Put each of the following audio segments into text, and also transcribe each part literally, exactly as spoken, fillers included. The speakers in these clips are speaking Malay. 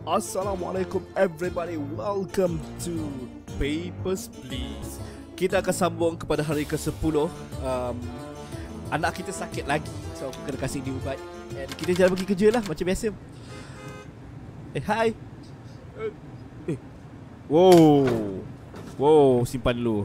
Assalamualaikum everybody, welcome to Papers, Please. Kita akan sambung kepada hari ke sepuluh. um, Anak kita sakit lagi, so aku kena kasih dia ubat. And kita jalan pergi kerja lah, macam biasa. Eh, hi. Eh, wow. Wow, simpan dulu.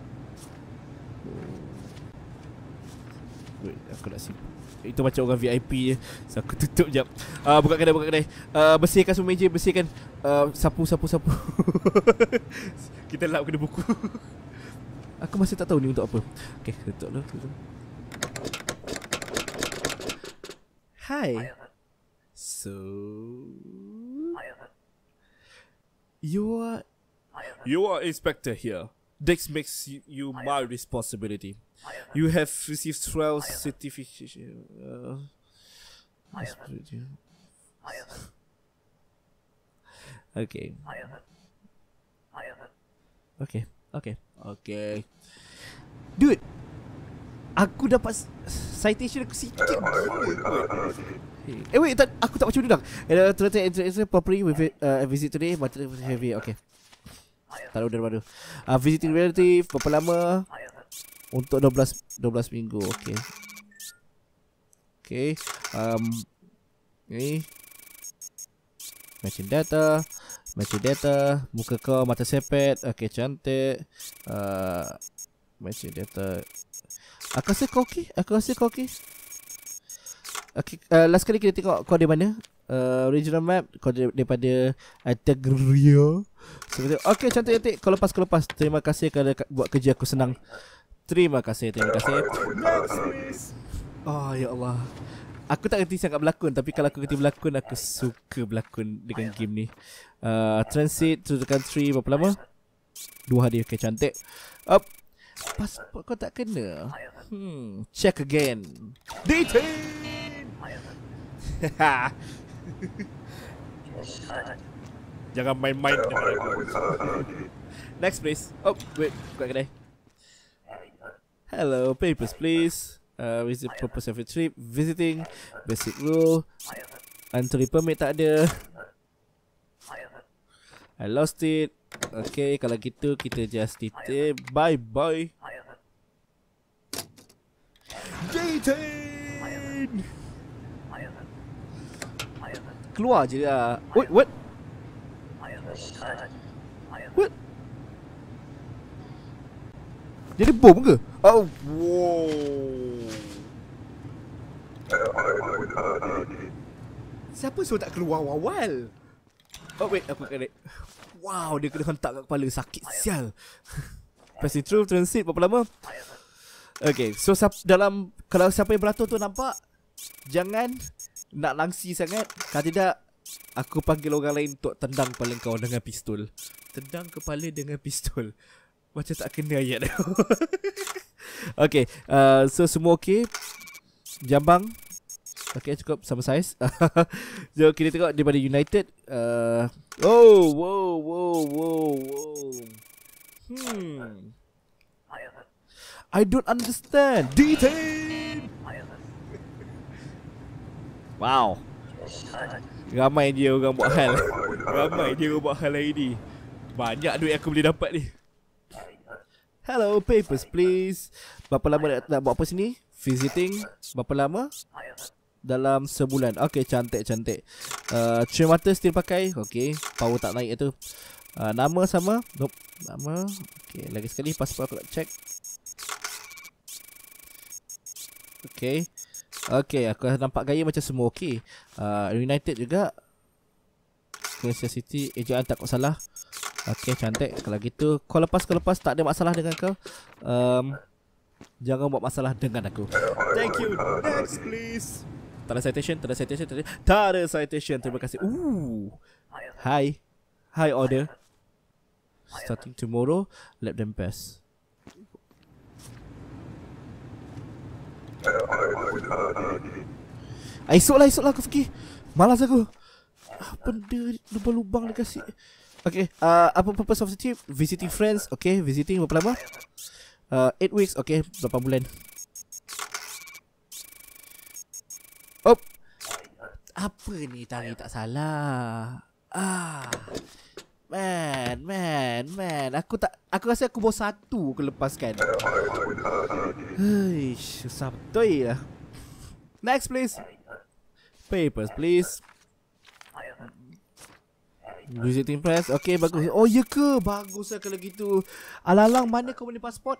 Wait, aku nak simpan. Itu macam orang V I P je. So aku tutup jap. uh, Buka kedai, buka kedai. uh, Bersihkan semua meja, bersihkan. uh, Sapu, sapu, sapu. Kita lap kena buku. Aku masih tak tahu ni untuk apa. Okay, tutup dulu, tutup. Hi. So You are You are inspector here. This makes you, you my responsibility. You have received twelve certification. Uh, okay. Okay. Okay. Okay. Dude, aku dapat citation aku sikit. Eh wait, tak, aku tak baca dulu dah. Uh, Total interaction property with uh, visit today. Material heavy. Okay. Taruh daripada uh, visiting relative. Berapa lama? Untuk dua belas minggu. Okay. Okay. Um, ni matching data. Matching data. Muka kau mata sepet. Okay, cantik. uh, Matching data. Aku rasa kau okay. Aku rasa kau okay. Okay, uh, last kali kita tengok kau di mana. Uh, original map kau daripada Altagracia. Seperti okay, cantik-cantik. Kau lepas, kau lepas. Terima kasih kerana buat kerja aku senang. Terima kasih, terima kasih. Next please. Oh ya Allah. Aku tak kerti sangat berlakon, tapi kalau aku kerti berlakon, aku suka berlakon dengan game ni. uh, Transit to the country berapa lama? Dua hari. Okay, cantik. Up. Pasport kau tak kena. Hmm, check again. Detain. Jangan main-main dengan aku. Next please. Oh wait, buka kedai. Hello, papers please. Uh, visit purpose of your trip. Visiting. Basic rule. Entry permit tak ada. I lost it. Okay, kalau gitu kita just titip. Bye bye. Detain. Keluar je lah. Wait, what? What? Jadi bom ke? Oh, wow. Siapa suruh tak keluar awal? Oh wait, aku kena. Wow, dia kena hentak kat kepala. Sakit sial. Passing through transit berapa lama? Okay, so dalam, kalau siapa yang beratur tu nampak, jangan nak langsi sangat. Kalau tidak, aku panggil orang lain untuk tendang kepala kau dengan pistol. Tendang kepala dengan pistol. Macam tak kena ayat. Okay, uh, so semua okay. Jambang okay, cukup sama saiz. So kita tengok daripada United. uh, Oh, wow, wow, wow, wow. Hmm, I don't understand. Detain. Wow. Ramai dia orang buat hal. Ramai dia orang buat hal hari ni. Banyak duit aku boleh dapat ni. Hello, papers please. Berapa lama nak, nak buat apa sini? Visiting. Berapa lama? Dalam sebulan. Okay, cantik-cantik. uh, Cermin mata still pakai. Okay, power tak naik tu. uh, Nama sama? Nope. Nama. Okay, lagi sekali pasport aku nak check. Okay. Okay, aku nampak gaya macam semua okay. uh, United juga. Kansas City. Ejaan tak kau salah. Okay, cantik. Kalau gitu kau lepas, kau lepas. Tak ada masalah dengan kau. um, Jangan buat masalah dengan aku. Thank you. Next please. Tak ada citation. Tak ada citation. Tak ada, tak ada citation. Terima kasih. Ooh. Hi. Hi order. Starting tomorrow. Let them pass. Esok lah, esok lah aku fikir. Malas aku. Apa benda lubang-lubang dia kasih. Okay, uh, apa purpose of the trip? Visiting friends. Okay, visiting berapa lama? uh, eight weeks. Okay, berapa bulan? Oh, apa ni tarik tak salah. Ah. Man, man, man. Aku tak aku rasa aku bawa satu aku lepaskan. Hei, susah betul lah. Next please. Papers please. Visiting press. Okay, bagus. Oh, ya ke? Bagus lah kalau gitu. Alalang, mana kau punya pasport?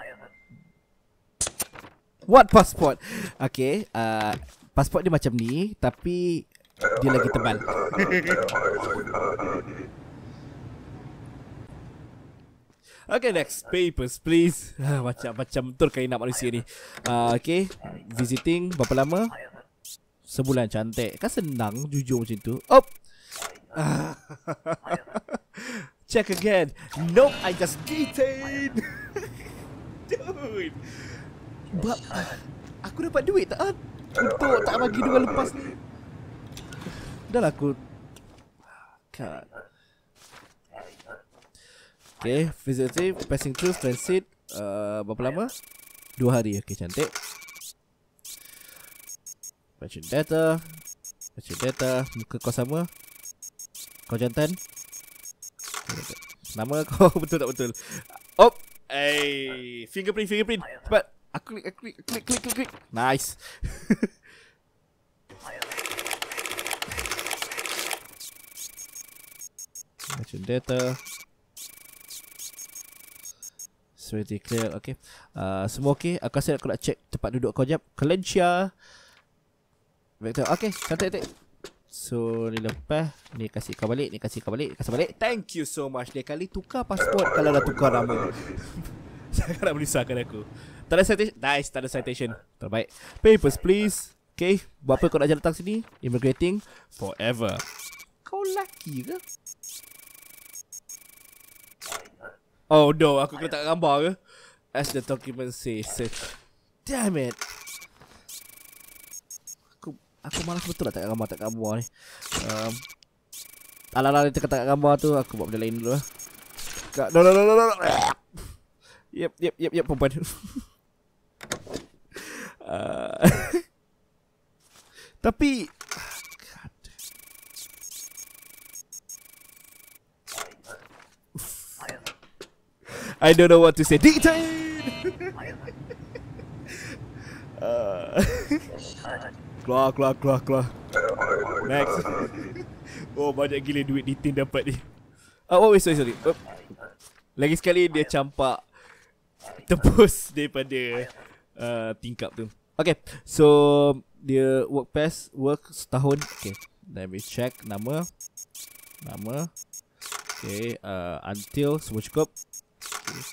What passport? Okay, uh, pasport dia macam ni, tapi dia lagi tebal. Okay, next. Papers please. Macam-macam betul kainak manusia ni. uh, Okay, visiting. Berapa lama? Sebulan. Cantik. Kan senang jujur macam tu. Oh, check again. Nope, I just detained. Dude, but, aku dapat duit tak untuk tak bagi dua lepas ni. Dah lah aku God. Okay, visiting, passing through, transit. uh, Berapa lama? Dua hari. Okay, cantik. Baca data. Baca data. Muka kau sama. Kau jantan. Nama kau betul tak betul? Oh, hey, fingerprint, fingerprint. Cepat. Aku klik, aku klik, klik, klik, klik, klik. Nice. Baca data. Security clear. Okay. Uh, semua okay. Aku rasa aku nak check tempat duduk kau jap. Kalencia. Vector. Okay, cantik, cantik. So ni lepas, ni kasih kau balik, ni kasih kau balik, kasih balik. Thank you so much. Dia kali tukar pasport kalau dah tukar nama. Jangan nak menyusahkan aku. Tak ada citation. Nice, tak ada citation. Terbaik. Papers please. Okay, buat apa kau nak jalan datang sini? Immigrating forever. Kau lelaki ke? Oh no, aku kena tak gambar ke? As the document says. Damn it. Aku malas betul lah tak gambar tak gambar ni. Um, Ala-ala dia tak gambar tu, aku buat benda lain dulu lah. No no no no no. Yep yep yep yep perempuan. uh, Tapi God. I don't know what to say. Detain. uh, Keluar, keluar, keluar, keluar. Next. Oh, banyak gila duit Detain dapat ni. Oh, oh sorry, sorry. Oh. Lagi sekali dia campak tembus daripada uh, tingkap tu. Okay, so dia work pass, work setahun. Okay, let me check nama. Nama. Okay, uh, until semua cukup. Okay.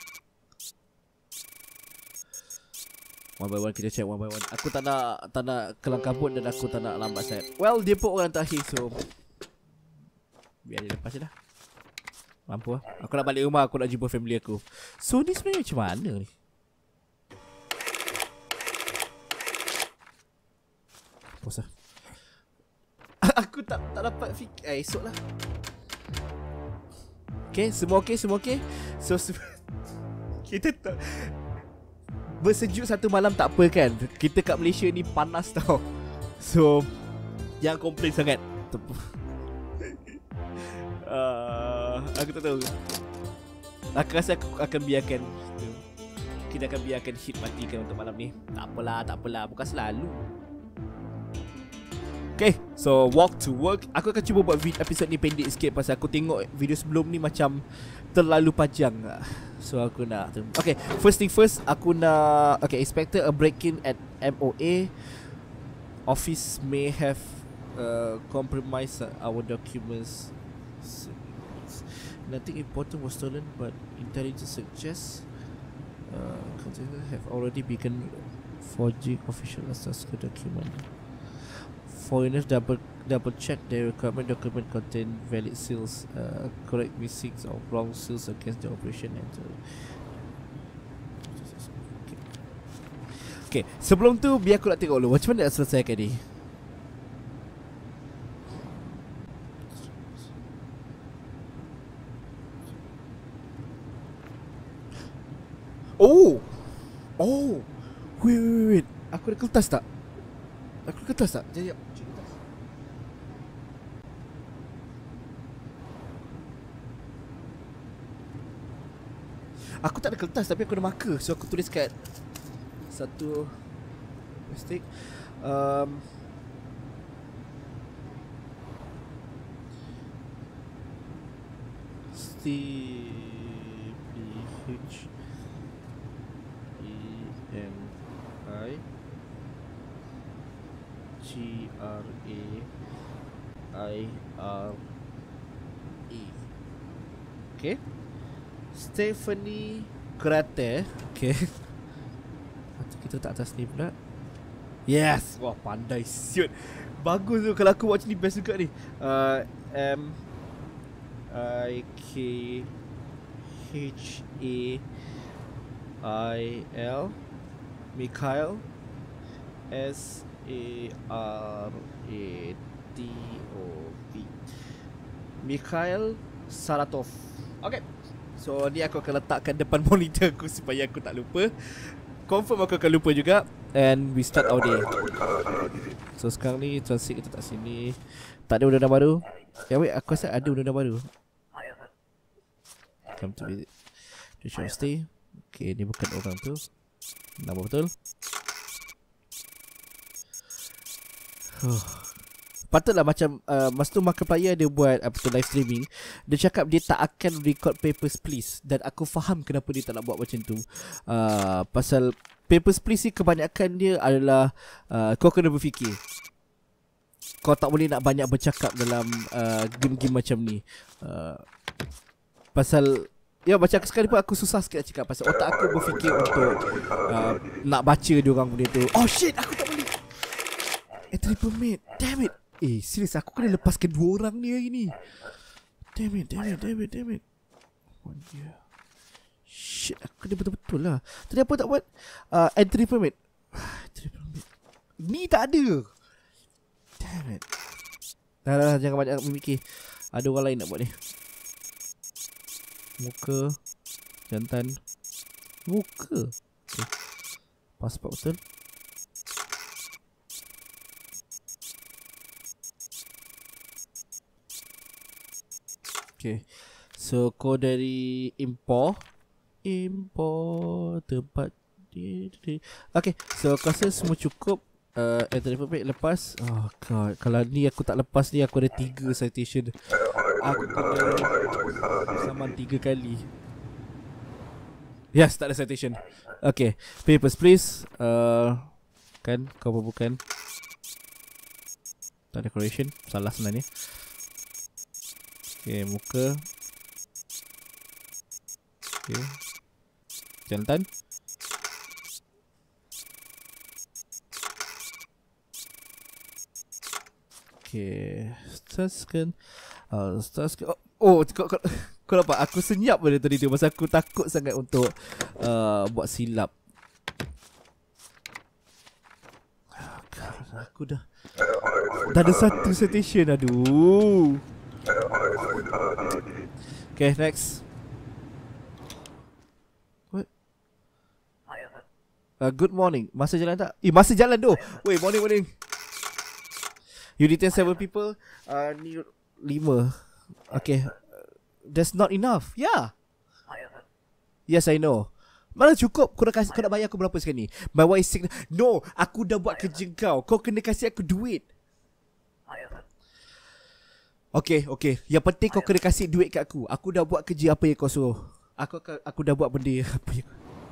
One by one kita check one by one. Aku tak nak tak nak kelang kabut dan aku tak nak lambat sangat. Well, dia pun orang terakhir, so biar dia lepas je lah. Mampu lah. Aku nak balik rumah, aku nak jumpa family aku. So ni sebenarnya macam mana ni? Puas lah. Aku tak tak dapat fikir. Eh, esok lah. Okay, semua okay, semua okay. So kita tak bersejuk satu malam tak apa kan. Kita kat Malaysia ni panas tau. So jangan komplain sangat. uh, Aku tak tahu. Aku rasa aku akan biarkan Kita akan biarkan hit matikan untuk malam ni. Tak apalah, tak apalah. Bukan selalu. Okay, so walk to work. Aku akan cuba buat episod ni pendek sikit pasal aku tengok video sebelum ni macam terlalu panjang. So aku nak okay, first thing first, aku nak okay, expected a break-in at M O A. Office may have uh, compromised our documents. Nothing important was stolen, but intelligence suggests uh, have already begun forging official access to document. Foreigners double double check their requirement document contain valid seals, uh, correct missing or wrong seals against the operation and uh, okay. Okay, sebelum tu biar aku nak tengok dulu macam mana nak selesaikan ni. Oh, oh, wait wait wait, aku ada kertas tak? Aku ada kertas tak? Jap jap. Aku tak ada kertas tapi aku ada marker. So aku tulis kat satu mistake. Um, Steve H E N I G R A I R E. Okay. Stephanie Krater. Okay. Kita tak atas ni pula. Yes. Wah, pandai siut. Bagus tu. Kalau aku buat macam ni best juga ni. uh, M I K H A I L Mikhail S A R A T O V Mikhail Saratov. Okay. So ni aku akan letakkan depan monitor aku supaya aku tak lupa. Confirm aku akan lupa juga. And we start our day. So sekarang ni transit kita tak sini. Tak ada undang-undang baru. Ya wait, aku rasa ada undang-undang baru. Come to visit. To show stay. Okay, ni bukan orang tu. Nama betul. Huh. Patutlah macam uh, masa tu Markiplier dia buat apa tu live streaming. Dia cakap dia tak akan record Papers, Please. Dan aku faham kenapa dia tak nak buat macam tu. uh, Pasal Papers, Please ni kebanyakan dia adalah uh, kau kena berfikir. Kau tak boleh nak banyak bercakap dalam uh, game-game macam ni. uh, Pasal ya macam sekarang pun aku susah sikit nak cakap. Pasal otak aku berfikir untuk uh, nak baca diorang benda tu. Oh shit, aku tak boleh. Eh, triple mate. Damn it. Eh, serius aku kena lepaskan dua orang ni hari ni. Damn it, damn it, damn it, damn it. Oh dear. Shit, aku kena betul-betul lah. Tadi apa tak buat? Uh, entry permit. Entry permit. Ni tak ada. Damn it. Dah, dah, dah, jangan banyak memikir. Ada orang lain nak buat ni. Muka. Jantan. Muka. Okay. Pasport betul. Okay. So kau dari impor. Impor tempat di, di. Okay. So aku rasa semua cukup. uh, Entry permit lepas. Oh god, kalau ni aku tak lepas ni aku ada tiga citation. Aku kena saman tiga kali. Yes, tak ada citation. Okay. Papers, please. uh, Kan kau apa bukan? Tak ada correction. Salah sebenarnya. Okay, muka. Okay. Jantan. Okay. Starscan. Uh, Starscan. Oh, oh kau, kau, kau nampak? Aku senyap pada tadi tu. Masa aku takut sangat untuk uh, buat silap. God, aku dah dah ada satu citation. Aduh. Okay, next. What? Uh, good morning. Masa jalan tak? Eh, masa jalan tu. Wait, morning, morning. You detain seven people. Uh, ni lima. Okay. That's not enough. Yeah. Yes, I know. Mana cukup. Kau nak kasih, kau nak bayar aku berapa sekarang ni? My wife sick. No, aku dah buat kerja kau. Kau kena kasih aku duit. Okay, okay. Yang penting kau kena kasih duit kat aku. Aku dah buat kerja apa yang kau suruh. Aku aku dah buat benda apa yang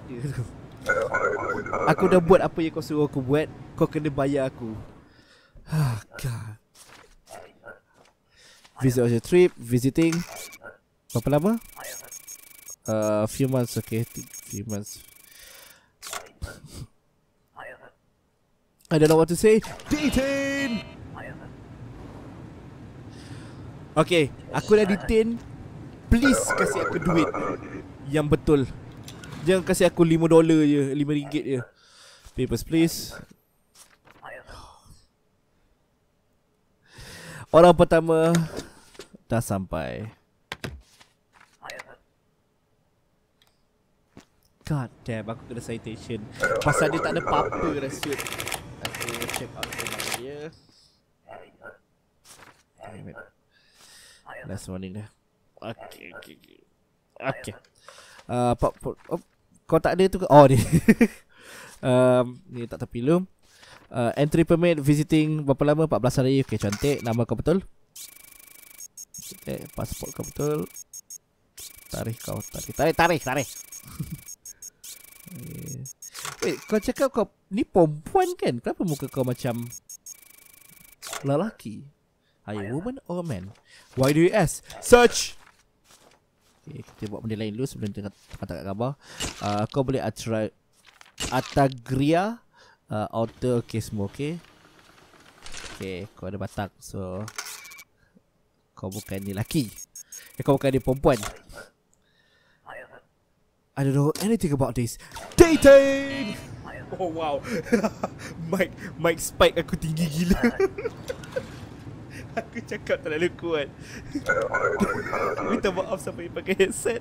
aku dah buat apa yang kau suruh aku buat. Kau kena bayar aku. Ah, God. Visit on your trip. Visiting. Berapa lama? Uh, few months, okay. Few months. I don't know what to say. Detain! Okay, aku dah detain. Please kasih aku duit yang betul. Jangan kasih aku lima dolar je, lima ringgit je. Papers, please. Orang pertama dah sampai. God damn, aku kena citation. Pasal dia tak ada apa-apa dah shoot. Aku check out nama dia. Damn it. Last warning dah. Okay, okay, okay. Okay. uh, pak, pak, oh, kau tak ada tu ke? Oh, dia. um, ni tak terpilu. Uh, entry permit visiting berapa lama? empat belas hari. Okay, cantik. Nama kau betul? Okay, pasport kau betul. Tarikh kau. Tarikh, tarikh, tarikh, tarikh. Wait, kau cakap kau ni perempuan kan? Kenapa muka kau macam lelaki? Are you a woman or a man? Why do you ask? Search! Okay, kita buat benda lain dulu sebelum kita kata kat gambar. uh, Kau boleh atra Atagria uh, Outer, okay semua okay. Okay, kau ada batak. So kau bukan ni lelaki, eh, kau bukan ni perempuan. I don't know anything about this. Dating! Oh wow. Mike Mike spike aku tinggi gila. Aku cakap terlalu kuat. Minta maaf sampai pakai headset.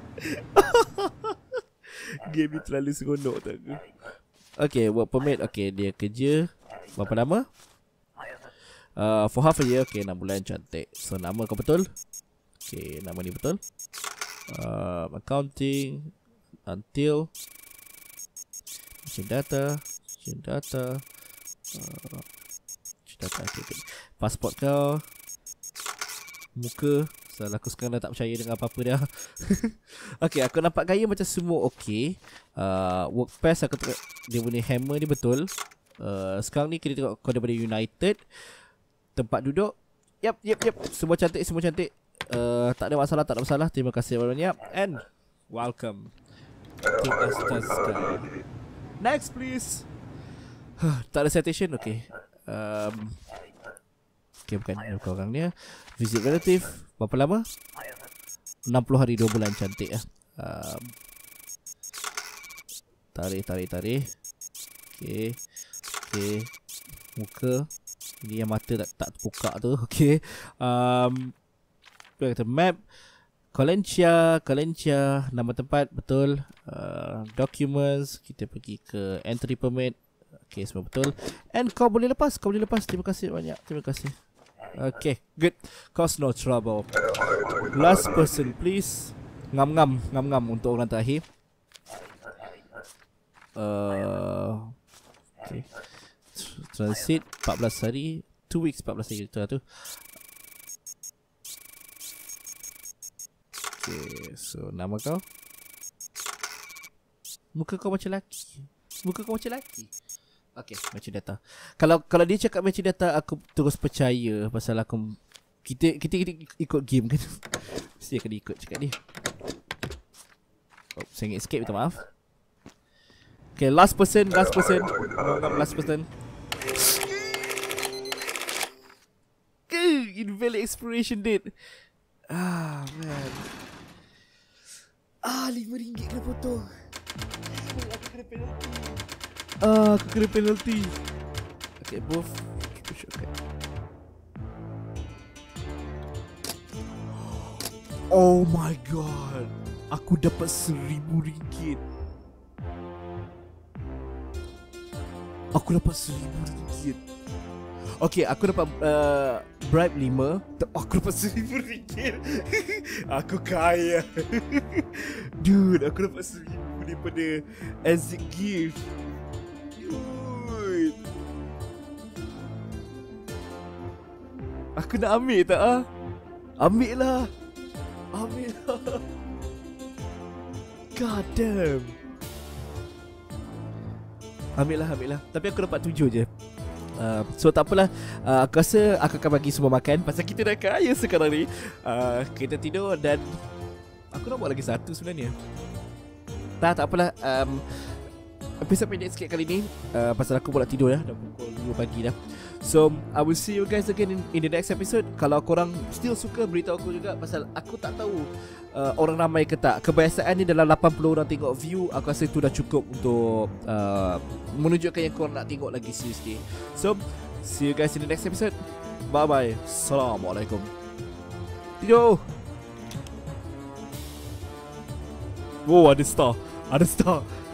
Game ni terlalu seronok tak aku. Okay, work permit. Okay, dia kerja berapa lama? Uh, for half a year. Okay, enam bulan, cantik. So nama kau betul? Okay, nama ni betul. uh, Accounting until Machine data Machine data uh, Machine data okay, okay. Pasport kau, muka. Salah, aku sekarang dah tak percaya dengan apa-apa dah. Okay, aku nampak gaya macam semua okay. uh, Work pass aku tengok dia punya hammer ni betul. uh, Sekarang ni kita tengok kau daripada United. Tempat duduk, yep, yep, yep. Semua cantik, semua cantik. uh, Tak ada masalah, tak ada masalah. Terima kasih banyak and welcome to Azteca. Next please. Tak ada citation, okay. um, Okay, bukan bukan orang dia. Visit relative, berapa lama? enam puluh hari, dua bulan, cantik lah. um, Tarik, tarik, tarik. Okay. Okay. Muka. Ini yang mata tak, tak terbuka tu. Okay. um, Kita map Kalencia, Kalencia, nama tempat betul. uh, Documents, kita pergi ke entry permit. Okay, semua betul. And kau boleh lepas, kau boleh lepas. Terima kasih banyak, terima kasih. Okay, good. Cause no trouble. Last person please. Ngam-ngam, ngam-ngam untuk orang terakhir. uh, Okay. Transit empat belas hari, two weeks, empat belas hari tu lah tu. Okay, so nama kau. Muka kau macam lelaki. Muka kau macam lelaki. Okay, matching data. Kalau kalau dia cakap matching data, aku terus percaya pasal aku kita kita, kita ikut game kan. Mesti akan ikut cakap dia. Oh, saya ingin escape, minta maaf. Okay, last person, last person. Last person. Invalid expiration date. Ah, man. Ah, lima ringgit kena potong. Aku kena penalty. Ah, aku kena penalty. Okay, both. Okay. Oh my god. Aku dapat seribu ringgit. Aku dapat seribu ringgit. Okay, aku dapat uh, bribe lima. Aku dapat seribu ringgit. Aku kaya. Dude, aku dapat seribu daripada as a gift. Dude, aku nak ambil tak ah? Ambil lah. Ambil lah. God damn. Ambil lah, ambil lah. Tapi aku dapat tujuh je. Uh, so tak apalah. uh, Aku rasa aku akan bagi semua makan. Pasal kita dah kaya sekarang ni. uh, Kita tidur dan aku nak buat lagi satu sebenarnya. Tak, tak apalah. um, Episode pendek sikit kali ni. uh, Pasal aku pula tidur dah. Dah pukul dua pagi dah. So I will see you guys again in, in the next episode. Kalau korang still suka, beritahu aku juga. Pasal aku tak tahu uh, orang ramai ke tak. Kebiasaan ni dalam lapan puluh orang tengok view. Aku rasa itu dah cukup untuk uh, menunjukkan yang korang nak tengok lagi seriously. So see you guys in the next episode. Bye bye. Assalamualaikum. Tidur. Wow, ada star. Ada star.